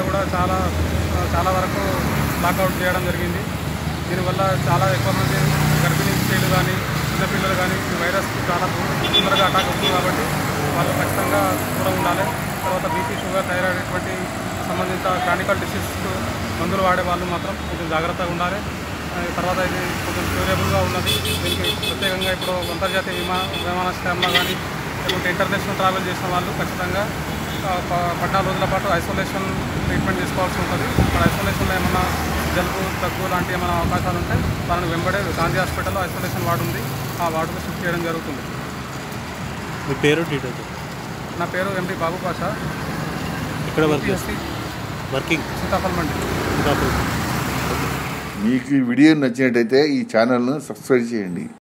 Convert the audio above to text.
కూడా చాలా వరకు లాకౌట్ చేయడం జరిగింది. దీనివల్ల చాలా ఎక్కువ మంది గర్భిణీ స్త్రీలు కానీ చిన్నపిల్లలు కానీ ఈ వైరస్ చాలా తొందరగా అటాక్ అవుతుంది కాబట్టి వాళ్ళు ఖచ్చితంగా దూరం ఉండాలి. తర్వాత బీపీ, షుగర్, థైరాయిడ్ ఇటువంటి సంబంధిత క్రానికల్ డిసీజ్ మందులు వాడే వాళ్ళు మాత్రం కొంచెం జాగ్రత్తగా ఉండాలి. తర్వాత ఇది కొంచెం క్యూరబుల్గా ఉన్నది. దీనికి ప్రత్యేకంగా ఇప్పుడు అంతర్జాతీయ విమానాశ్రయంలో కానీ లేకుంటే ఇంటర్నేషనల్ ట్రావెల్ చేసిన వాళ్ళు ఖచ్చితంగా 14 రోజుల పాటు ఐసోలేషన్ ట్రీట్మెంట్ తీసుకోవాల్సి ఉంటుంది. అక్కడ ఐసోలేషన్లో ఏమన్నా జలుబు, దగ్గు లాంటి ఏమైనా అవకాశాలు ఉంటే వాళ్ళని వెంబడే గాంధీ హాస్పిటల్లో ఐసోలేషన్ వార్డు ఉంది, ఆ వార్డుకు షిఫ్ట్ చేయడం జరుగుతుంది. మీ పేరు డీటెయిల్? నా పేరు ఎండి బాబు పాషా. ఇక్కడ వర్కింగ్ సీతాఫల్ మండి. మీకు ఈ వీడియో నచ్చినట్టయితే ఈ ఛానల్ను సబ్స్క్రైబ్ చేయండి.